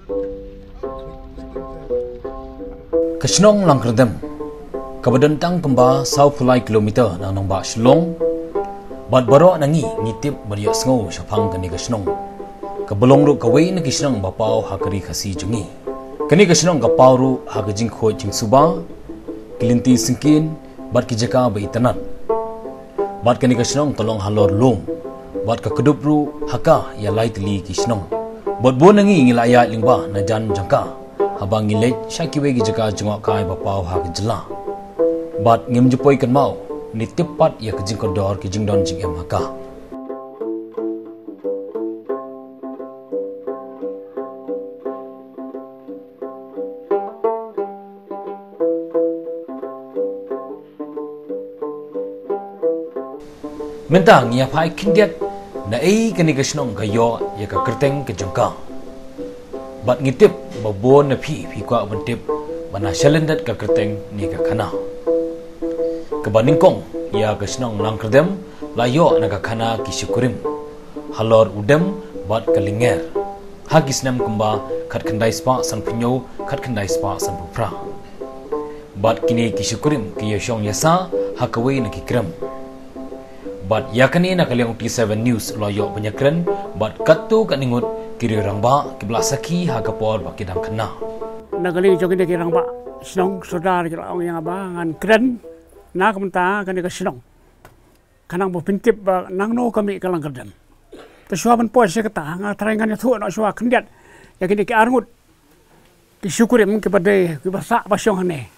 Kesenong langkerdem kabadentang kemba 10 kilometer nang nombak Shillong bat barok nangi ngitip beriak sengau syapang kani kesenong kabelong ru kawai na kesenong bapau hakari khasi jengi kani kesenong kapau ru hakajing khoi jing suba kilinti singkin bat kijaka bai tanat bat kani kesenong tolong halor lom bat ka kedup ru haka ya lai tli kesenong bat bon nangi ngilaya lingba na jan jangka habang ngilej syakiwe kijaka jengok kai bapau hakajla bat ngim jepoi kan mau ni tepat ya kejing kodor kejing don jing em haka mentang ya pai kindiat na ei kani kesenong gayo ya ka kerteng ke jangka bat ngitip babon na phi kwa bentip bana shalendat ka kerteng ni ka khana kebaningkong ya kesenong langkerdem layo naga khana kisukurim halor udem bat kalinger hagisnam kumba khat khandai spa san phnyo khat khandai spa san pupra bat kini kisukurim kiyashong yasa hakawai na kikram bat yakani na kaliang T7 news layo banyakren bat katu kaningut kiri rangba kiblasaki hakapor bakidang khana nagali jogi de rangba senong sodar kila yang abangan kren na kamta kani ka sinong kanang bo pintip nang no kami kalang kerdam te suaban po se kata nga taringan thu no suwa khndiat ya kini ki arngut ki syukurim ke badai ki basa basyong hane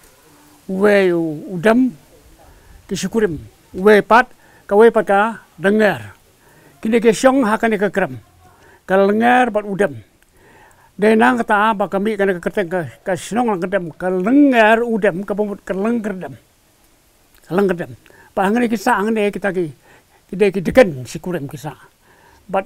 we udam ki syukurim we pat ka dengar kini ke syong ha kani ka kram kalengar bat udam denang kata ba kami kani ka keteng ka sinong lang kerdam kalengar udam ka bomut kaleng kerdam langgadam pangane kisah angane kita ki deken sikurim kisah but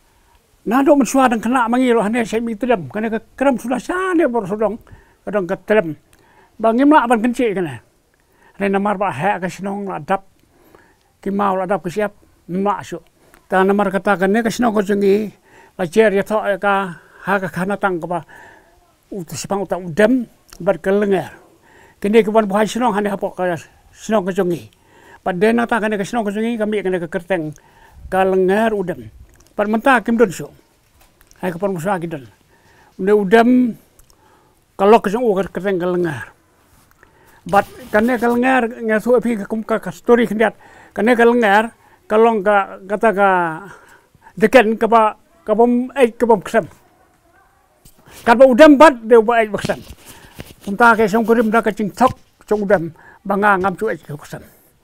nado mensua dang kena mangilo hane sai mi tedam kana ka kram sudah sane bor sodong kadang ka tedam bangim la ban kenci kana rena mar ba ha ka sinong ladap ki mau ladap ke siap ma su ta namar kata kana ka sinong ko jengi la cer ya tho ka ha ka khana tang ka ba sipang uta udam bar kelengar kini ke ban buai sinong hane hapok ka senong kejongi pada nata kene ke senong kejongi kami kene ke kerteng kalengar udam par menta kim don so hai kapon musa kidon ne udam kalau ke kerteng kalengar bat kene kalengar ngasu api kum ka story kendiat kene kalengar kalong ka kata ka deken ka ba bom ksam kan ba udam bat de ba ksam menta ke song kurim da ka cing thok trong udam banga ngam cuai kusan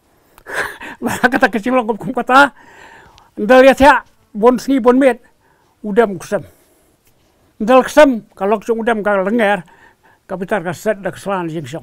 kata kecil long kum kata ndal ya tia bon singi bon met udam kusam ndal kusam kalau cung udam ka lengar kapitar ka set dak slan jingsong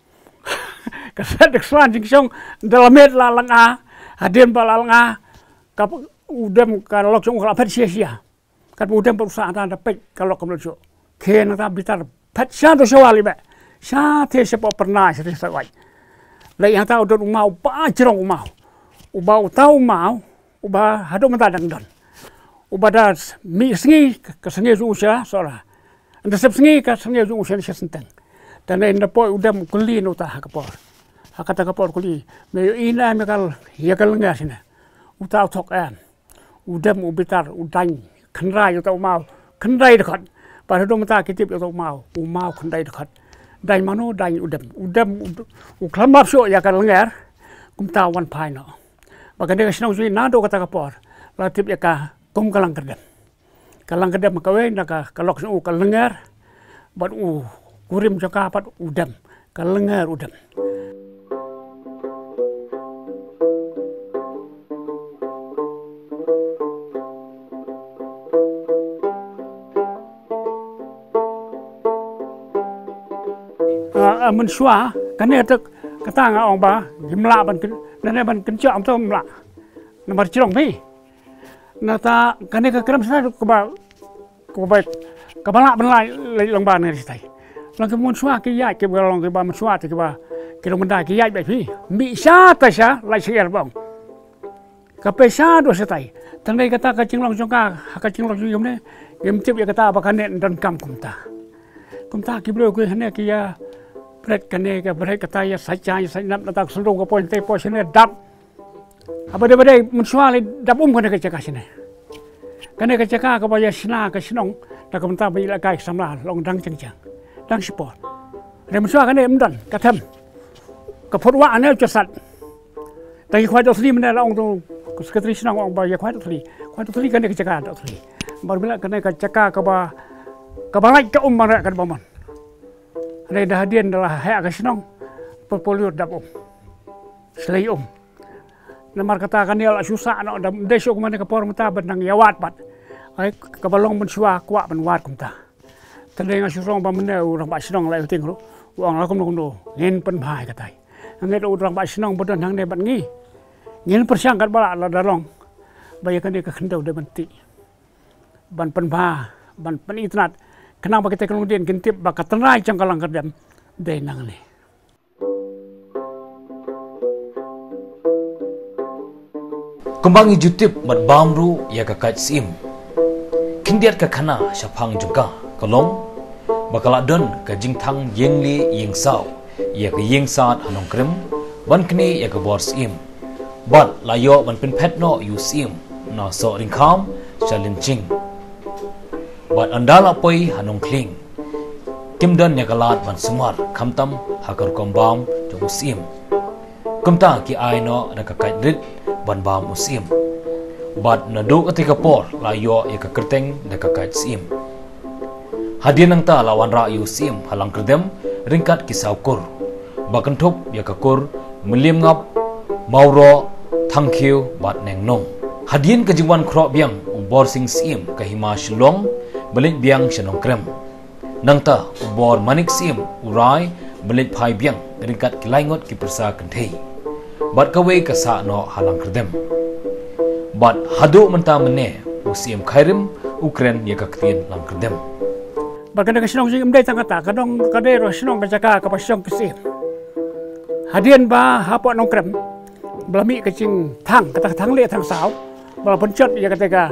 ka set dak slan jingsong ndal met la langa haden ba langa ka udam kalau cung ka pet sia kan udam perusahaan ada pet kalau kum lo ken ta bitar pet sia do sawali ba sa te sepo pernah seri sawai lai yang tahu don mau pa jerong mau ubau tahu mau uba hado mata dang don uba das mi sengi ke sengi zu usia sora anda sep sengi ke sengi zu usia ni senteng dan enda po udam kuli no ta hakapor hakata kapor kuli me ina me kal ya kal ngasina uta thok an udam ubitar udang khnrai yo ta mau khnrai dekat pa hado mata kitip yo ta mau khnrai dekat dai mano dai udam uklamap so ya kan lengar kumta wan pai no bagane ka sinau sui nado kata kapor latip ya ka kum kalang kedam ka we na ka kalok su ka lengar bat kurim jaka pat udam ka lengar udam mensua kan ada kata nga ong ba gimla ban nane ban kenca am to mla nomor cirong pi nata kan ka kram sa ko ba ka bala ban lai long ba ne stai lang ke mensua ke ya ke ba long ke ba mensua ke ba ke long da ke ya ba pi mi sa ta sa lai sier bang ka pe sa do stai tanai kata ka cinglong jongka ka cinglong yum ne Gemtip ya kata apa kane dan kumta kibro ku hane ki ya berat kane ka berat kata ya saja ya sanap tak sulung ko poin te posine dap apa de mensuali dap kane ka caka sine kane ka caka ka baya sina ka sinong tak kumta bila kai samla long dang cengcang dang sipor re mensuali kane emdan katam ka photwa ane jasad tak khwai do sli mena long tu sekretari sinong ong baya khwai do sli kane ka caka do sli baru bila kena cakap kebalai ke mana kan baman. Ada hadian adalah hak kesenang portfolio dap selai Namar kata kan dia susah nak dam desok mana ke por mata benang yawat bat. Ai kebalong mensua kuat benwat kumta. Tendeng susong bamne urang ba senang lai ting ru. Uang lakum no ngin pen bhai katai. Ngai urang ba senang bodan hang ne bat ngi. Ngin persang kat bala la dalong. Bayakan dia ke kendau de menti. Ban penba ban penitnat kenapa kita kemudian gentip bakat tenai cangkalang kedam denang ni kembangi jutip mat bamru ya kakat sim kindiat ka khana shapang jungka kolong bakala don ka jingthang yengli yengsau ya ka yengsat hanong krem ban kni ya ka bor sim bat layo ban pen phet no yu sim na so ringkham chalin ching Bat andala poi hanong kling. Kimdan nyakalat ban sumar kamtam hakar kombam jong usim. Kumta ki aino na kakait rit ban bam usim. Bat nadu ketika por layo ya kakerteng na kakait sim. Hadian nang ta lawan ra yu sim halang kerdem ringkat kisau kur. Bakentup ya kakur melim ngap mauro thangkiu bat neng nong. Hadian kejiwan krok biang ubor sing sim kahima shilong belit biang senong krem. Nangta ubor manik sim urai belit phai biang ringkat kilaingot ki persa kenthei. Bat kawe kasa no halang kerdem. Bat hadu menta mene usim khairim ukren ya kaktin lang kerdem. Baganda kesenong sing emdai tangata kadong kade ro senong kacaka ka pasong kesim. Hadian ba hapok nong krem. Belami kecing thang kata thang le thang sao. Bala pencet ya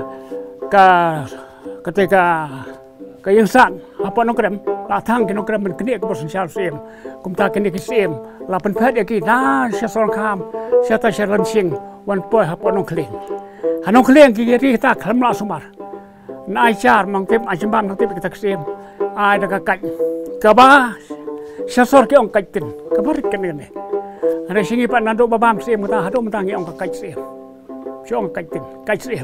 ketika keinsan apa nokrem latang ke nokrem men kene ke bersensial sim kumta kene ke sim la pen phat yaki na sia sol kham sia ta sia lansing wan poi apa nong kling hanong kling ki ri ta kham la sumar na char mang tip ajambang tip kita ke sim ai da ka kai ka ba sia sor ke ong kai tin ka bar kene ne ana singi pa nando babam sim ta hado mtang ong ka kai sim ong kai tin kai sim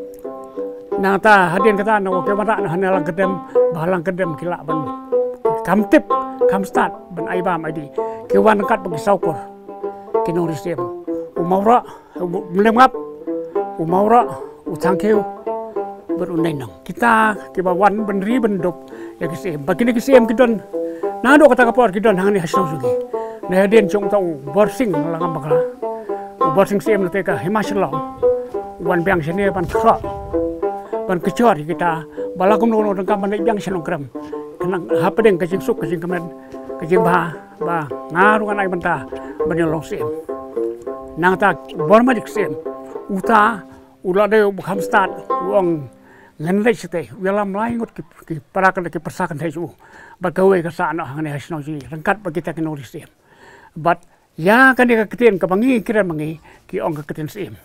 Nata hadian kata nak ke mana nak halang kedem bahalang kedem kila ban kamtip kamstat ban aibam adi ke wan kat bagi saukur kino risem umaura melengap umaura utangkeu berunenang kita ke bawan benri bendop ya kisem bagi kisem kidon nado kata kapor kidon hang ni hasau sugi na hadian jong tau borsing langam bakla borsing sem teka himashalom wan biang sini ban khra ban kecor kita balakum no dengkam ban biang selongkram kenang apa deng kecing suk kecing kemen kecing ba ngarungan ai banta ban long sem nang ta bormadik sem uta ulade bukham start uang ngan sete welam lai ngot ki parakan ki persakan heju bagawe ka sana hang ne hasno ji rengkat bagi ta kenori sem but ya kan dia ketien ka bangi kiran bangi ki ong ka ketien sem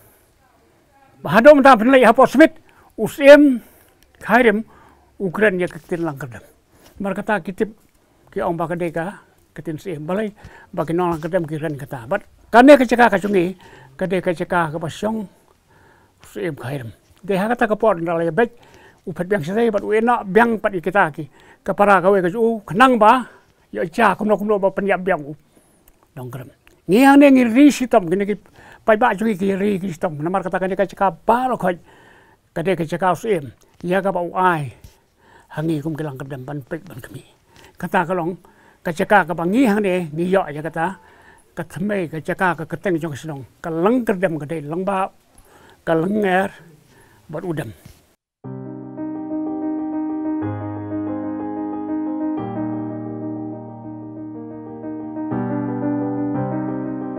bahado mta penlai hapo smith usim khairim ukren ya ketien lang kedem markata kitip ki ong ba kadeka ketien sem balai bagi nong lang kedem kiran kata but kane keceka ka sungi kade keceka ka pasong usim khairim deha kata ka por ndalai bek upet biang sai bat uena biang pat kita ki kapara kawe ka u kenang ba ya cha kumno ba penyap biang u dongkrem ngiang ne ngiri sitom gini ki pai ba ju ki ri ki sitom namar kata kan ka ceka ba lo khoi kade ka ceka usim ya ka ba ai hangi kum kelang kedam ban pek ban kami kata kalong ka ceka ka bangi hang ne ni yo ya kata ka thme ka ceka ka keteng jong sinong ka lang kedam ka dei lang ba ka lang nger bat udam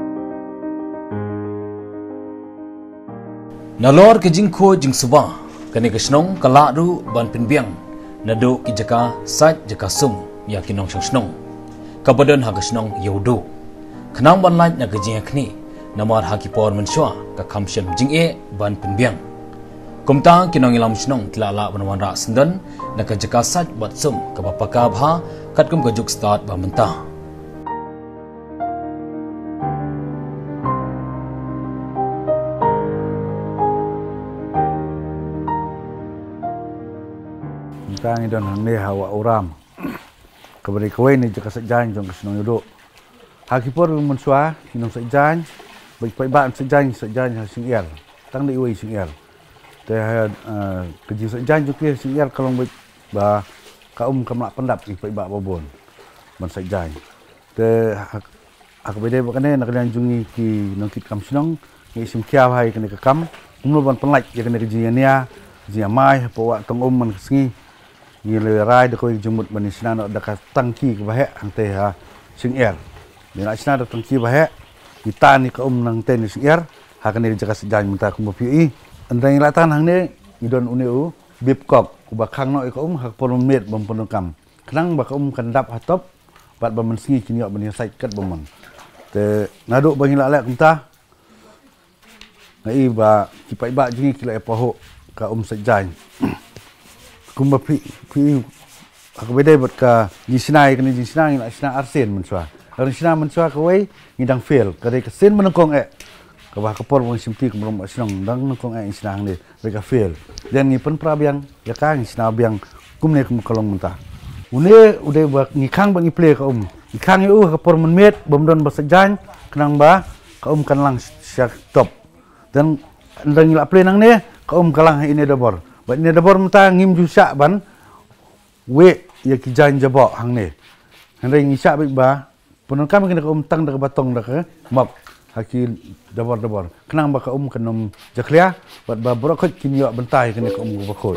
Nalor ke jingko jing suba kani kesnong kala ru ban pinbiang nado ki jaka sat jaka sum ya kinong snong kabadan ha kesnong yodo khnang ban lai na gejia khni namar ha ki por menshwa ka khamshem jinge ban pinbiang kumta kinong ilam snong tlala banwan ra sendan na ka jaka sat bat sum ka bapaka bha katkum ka juk start ba menta Tang idon hangni hawa uram kabari kawai ni jaka sejan jong kesnong yudo hakipor mensua kinong sejan baik ba sejan singir tang di ui singir te keji sejan juki singir kalong baik ba kaum kamlak pendap i ba babon man sejan te ak bede bakane nak jungi ki nongkit kam sinong ni sim kia hai kene kam umlo ban penlaj ya kene keji nia jia mai po tong man sengi ni le rai de ko jumut ban isna no da ka tangki ke bahe ante ha singir ni na isna da tangki bahe kita ni ka nang ten singir ha kan ni jaka sejan minta ku pi andang latan hang ni idon uneu bip kok ku bakang no ka ha pon met bom pon kam knang ba ka kan dap hatop bat ba men singi kini ban sai kat bom te ngaduk bagi la lek kita ngai ba kipai ba jingi kila epoho ka sejan kumba pi aku beda buat ka jisinai kini jisinai nak sina arsen mensua kalau sina mensua kawai ngidang fail kadai kesen menengkong ka bah kapor wong simti kumrom sinong dang nengkong sina hang ni mereka fail dan ni pen prabiang ya kang sina biang kumne kum kolong mentah une udah buat ngikang bang play ka ngikang yu kapor menmet bomdon basejan kenang ba ka kan lang syak top dan ndang ngila play nang ni ka kalang ini dabor bat ni dabor menta ngim jusak ban we ya ki jan jabok hang ni handai ngisak baik ba punon kam kena tang dak batong dak map haki dabor kenang ba ka kenom jaklia bat ba brokot kin yo bentai kena ka bakot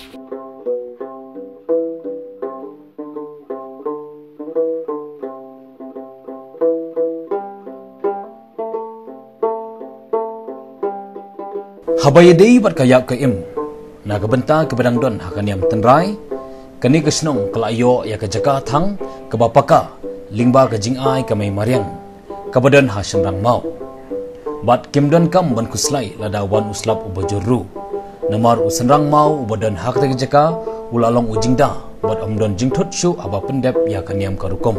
habayadei bat kayak ke naga benta ke badang don hakaniam tenrai kani kesnong kelayo ya ke jaka thang ke bapaka lingba ke jingai ke mai mariang kabadan ha semrang mau bat kimdon kam ban kuslai lada wan uslap ubajuru namar usenrang mau ubadan hak te jaka ulalong ujingda bat amdon jingthut shu aba pendep ya kaniam karukom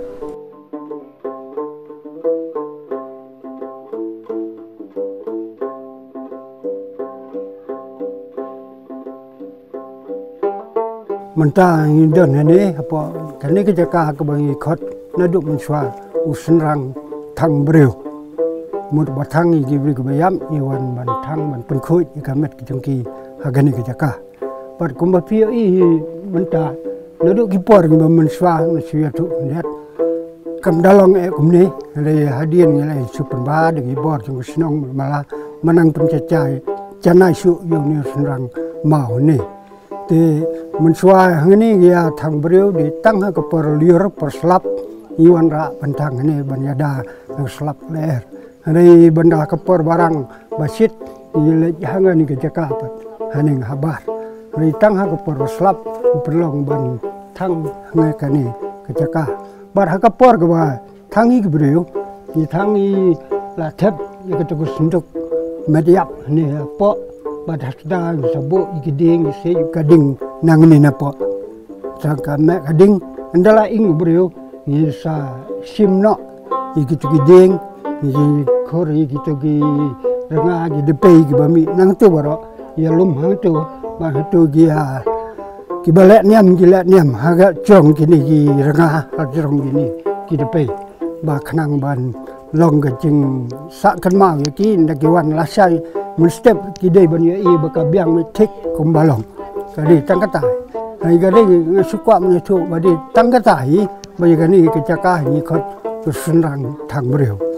mentah indon ini apa kini kita kah ke bagi kot naduk mensua usenrang thang breu mut batang igi beri kebayam iwan bantang ban penkut ikamet kijengki hagani kita kah pat kumba pio i mentah naduk kipor ngi mensua nasiya tu lihat kam dalong kumni le hadian ngi super ba dengan bor jung senong malah menang pencacai janai su yuni usenrang mau ni te mensua hangni ya thang breu di tang ha ko por liur por slap iwan ra bantang ni banyada slap ler hari benda ko por barang basit ile hangani ke jakapat haning habar hari tang ha ko por slap perlong ban thang ngai kani ke jakah bar ha ko por ko ba thangi ke breu ni thangi la thep ye ko to sunduk mediap ni po pada sedang sabuk igeding se kading nang ni napa sangka mek kading andala ing breu isa simno igitu giding igi khori gitu gi renga gi depe gi bami nang tu baro ya lum hang tu ba tu gi ha ki balek niam haga chong kini gi renga ajrong gini ki depe ba khnang ban long ga jing sa kan ma ki ndak wan lasai menstep kidai bania i baka biang metik kumbalong kali tangkata ai gade sukwa menyetu badi tangkata hi bagi kani kecakah ni kot senrang thang breu